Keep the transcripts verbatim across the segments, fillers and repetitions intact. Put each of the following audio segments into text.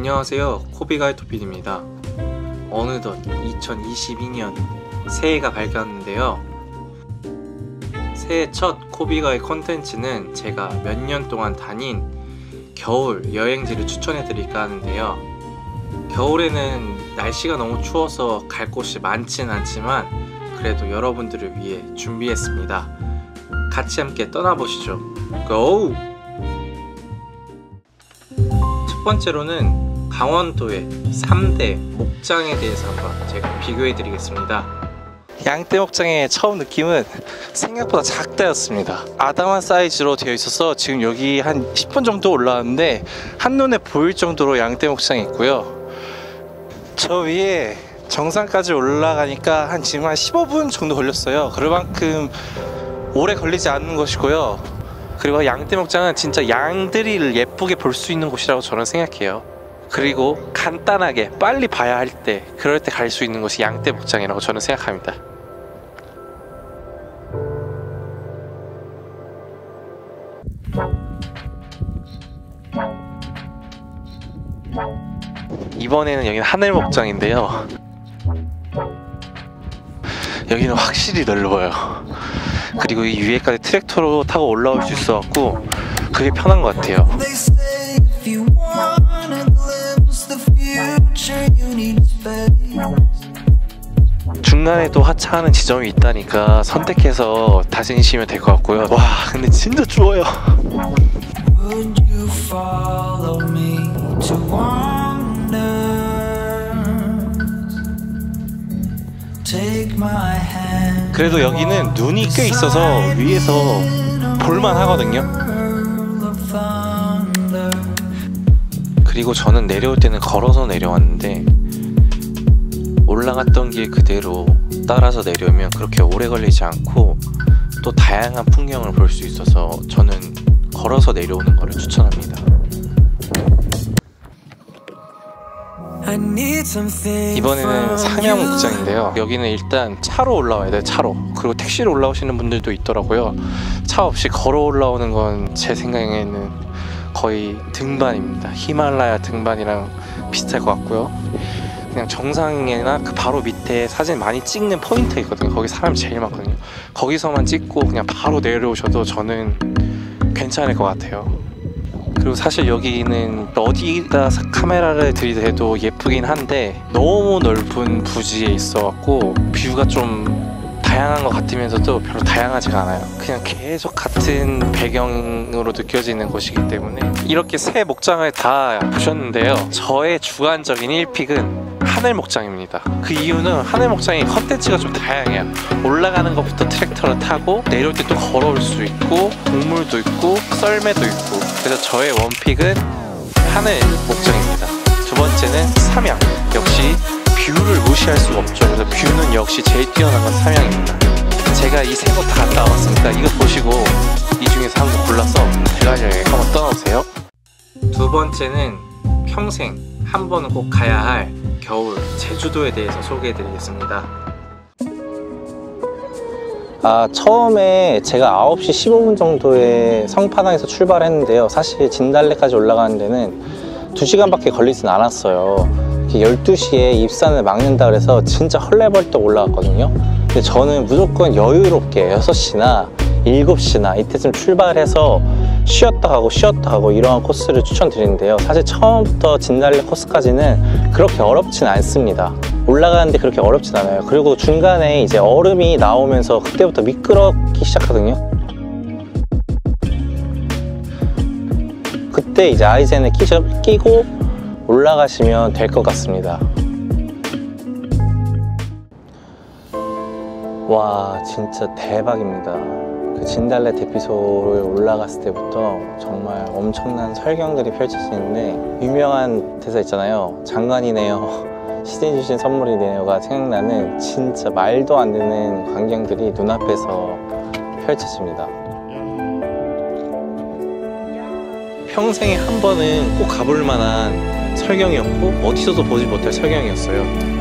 안녕하세요, 코비가이토피디입니다. 어느덧 이천이십이 년 새해가 밝았는데요. 새해 첫 코비가이 컨텐츠는 제가 몇 년 동안 다닌 겨울 여행지를 추천해 드릴까 하는데요. 겨울에는 날씨가 너무 추워서 갈 곳이 많진 않지만 그래도 여러분들을 위해 준비했습니다. 같이 함께 떠나보시죠. 고! 첫 번째로는 강원도의 삼 대 목장에 대해서 한번 제가 비교해 드리겠습니다. 양떼 목장의 처음 느낌은 생각보다 작다였습니다. 아담한 사이즈로 되어 있어서 지금 여기 한 십 분 정도 올라왔는데 한눈에 보일 정도로 양떼 목장이 있고요. 저 위에 정상까지 올라가니까 한 지금 한 십오 분 정도 걸렸어요. 그만큼 오래 걸리지 않는 것이고요. 그리고 양떼 목장은 진짜 양들이 예쁘게 볼 수 있는 곳이라고 저는 생각해요. 그리고 간단하게 빨리 봐야 할 때, 그럴 때 갈 수 있는 곳이 양떼 목장이라고 저는 생각합니다. 이번에는 여기는 하늘 목장인데요. 여기는 확실히 넓어요. 그리고 이 위에까지 트랙터로 타고 올라올 수 있어갖고 그게 편한 것 같아요. 중간에도 하차하는 지점이 있다니까 선택해서 다니시면 될 것 같고요. 와, 근데 진짜 추워요. 그래도 여기는 눈이 꽤 있어서 위에서 볼만 하거든요. 그리고 저는 내려올 때는 걸어서 내려왔는데 올라갔던 길 그대로 따라서 내려오면 그렇게 오래 걸리지 않고 또 다양한 풍경을 볼 수 있어서 저는 걸어서 내려오는 거를 추천합니다. 이번에는 상양 목장인데요. 여기는 일단 차로 올라와야 돼요. 차로. 그리고 택시로 올라오시는 분들도 있더라고요. 차 없이 걸어 올라오는 건 제 생각에는 거의 등반입니다. 히말라야 등반이랑 비슷할 것 같고요. 그냥 정상이나 그 바로 밑에 사진 많이 찍는 포인트 있거든요. 거기 사람이 제일 많거든요. 거기서만 찍고 그냥 바로 내려오셔도 저는 괜찮을 것 같아요. 그리고 사실 여기는 어디다 카메라를 들이대도 예쁘긴 한데 너무 넓은 부지에 있어갖고 뷰가 좀 다양한 것 같으면서도 별로 다양하지가 않아요. 그냥 계속 같은 배경으로 느껴지는 곳이기 때문에 이렇게 세 목장을 다 보셨는데요. 저의 주관적인 일 픽은 하늘 목장입니다. 그 이유는 하늘 목장이 컨텐츠가 좀 다양해요. 올라가는 것부터 트랙터를 타고 내려올 때 또 걸어올 수 있고 동물도 있고 썰매도 있고, 그래서 저의 원픽은 하늘 목장입니다. 두 번째는 삼양. 역시 뷰를 무시할 수가 없죠. 그래서 뷰는 역시 제일 뛰어난 건 삼양입니다. 제가 이 세 곳 다 갔다 와봤으니까 이거 보시고 이 중에서 한 곳 골라서 대관여행 한번 떠나보세요. 두 번째는 평생 한 번은 꼭 가야 할 겨울 제주도에 대해서 소개해드리겠습니다. 아, 처음에 제가 아홉 시 십오 분 정도에 성파당에서 출발했는데요. 사실 진달래까지 올라가는 데는 두 시간밖에 걸리진 않았어요. 열두 시에 입산을 막는다 그래서 진짜 헐레벌떡 올라갔거든요. 근데 저는 무조건 여유롭게 여섯 시나 일곱 시나 이때쯤 출발해서 쉬었다 가고 쉬었다 가고 이러한 코스를 추천드리는데요. 사실 처음부터 진달래 코스까지는 그렇게 어렵진 않습니다. 올라가는데 그렇게 어렵진 않아요. 그리고 중간에 이제 얼음이 나오면서 그때부터 미끄럽기 시작하거든요. 그때 이제 아이젠을 끼고 올라가시면 될 것 같습니다. 와, 진짜 대박입니다. 그 진달래 대피소를 올라갔을 때부터 정말 엄청난 설경들이 펼쳐지는데, 유명한 대사 있잖아요. 장관이네요, 시즌 주신 선물이네요가 생각나는 진짜 말도 안 되는 광경들이 눈앞에서 펼쳐집니다. 평생에 한 번은 꼭 가볼 만한 설경이었고 어디서도 보지 못할 설경이었어요.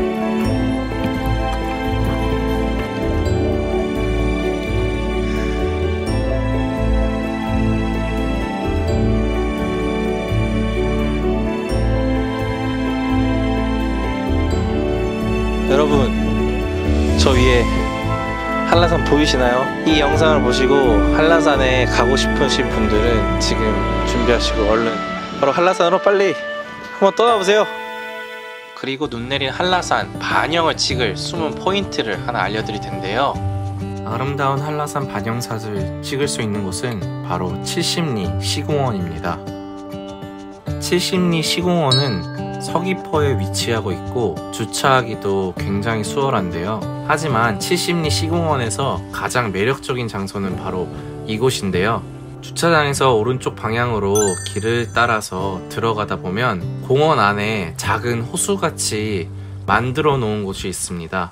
저 위에 한라산 보이시나요? 이 영상을 보시고 한라산에 가고 싶으신 분들은 지금 준비하시고 얼른 바로 한라산으로 빨리 한번 떠나보세요. 그리고 눈 내린 한라산 반영을 찍을 숨은 포인트를 하나 알려드릴 텐데요. 아름다운 한라산 반영샷을 찍을 수 있는 곳은 바로 칠십리 시공원입니다. 칠십리 시공원은 서귀포에 위치하고 있고 주차하기도 굉장히 수월한데요. 하지만 칠십리 시공원에서 가장 매력적인 장소는 바로 이곳인데요. 주차장에서 오른쪽 방향으로 길을 따라서 들어가다 보면 공원 안에 작은 호수같이 만들어 놓은 곳이 있습니다.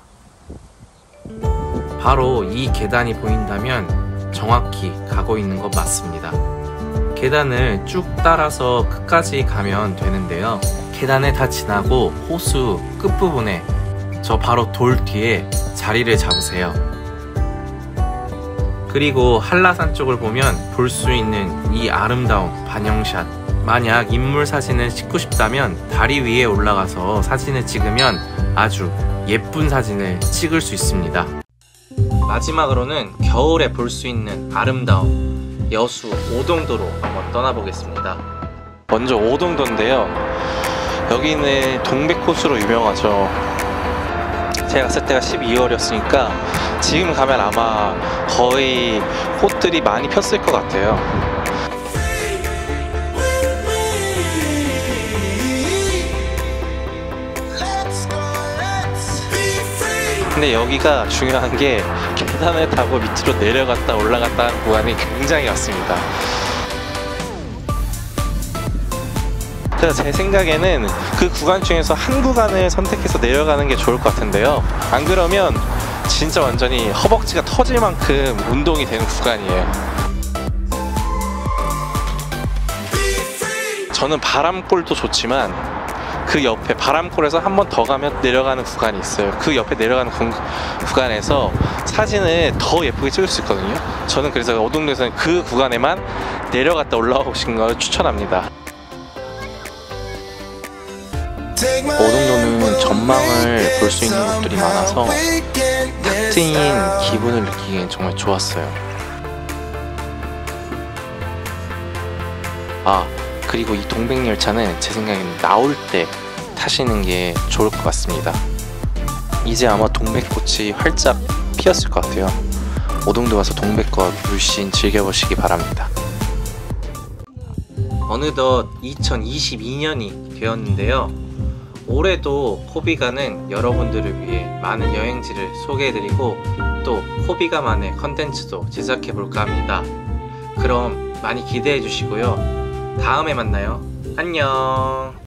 바로 이 계단이 보인다면 정확히 가고 있는 것 맞습니다. 계단을 쭉 따라서 끝까지 가면 되는데요. 계단을 다 지나고 호수 끝부분에 저 바로 돌 뒤에 자리를 잡으세요. 그리고 한라산 쪽을 보면 볼 수 있는 이 아름다운 반영샷, 만약 인물 사진을 찍고 싶다면 다리 위에 올라가서 사진을 찍으면 아주 예쁜 사진을 찍을 수 있습니다. 마지막으로는 겨울에 볼 수 있는 아름다운 여수 오동도로 한번 떠나보겠습니다. 먼저 오동도인데요, 여기는 동백꽃으로 유명하죠. 제가 갔을 때가 십이월이었으니까 지금 가면 아마 거의 꽃들이 많이 폈을 것 같아요. 근데 여기가 중요한 게 계단을 타고 밑으로 내려갔다 올라갔다 하는 구간이 굉장히 많습니다. 그래서 제 생각에는 그 구간 중에서 한 구간을 선택해서 내려가는 게 좋을 것 같은데요. 안 그러면 진짜 완전히 허벅지가 터질 만큼 운동이 되는 구간이에요. 저는 바람골도 좋지만 그 옆에 바람골에서 한 번 더 가면 내려가는 구간이 있어요. 그 옆에 내려가는 구, 구간에서 사진을 더 예쁘게 찍을 수 있거든요. 저는 그래서 오동도에서는 그 구간에만 내려갔다 올라오신 걸 추천합니다. 오동도는 전망을 볼 수 있는 곳들이 많아서 탁 트인 기분을 느끼기엔 정말 좋았어요. 아, 그리고 이 동백열차는 제 생각에는 나올 때 타시는 게 좋을 것 같습니다. 이제 아마 동백꽃이 활짝 피었을 것 같아요. 오동도 와서 동백꽃 물씬 즐겨보시기 바랍니다. 어느덧 이천이십이 년이 되었는데요. 올해도 코비가는 여러분들을 위해 많은 여행지를 소개해드리고 또 코비가만의 컨텐츠도 제작해볼까 합니다. 그럼 많이 기대해 주시고요. 다음에 만나요. 안녕.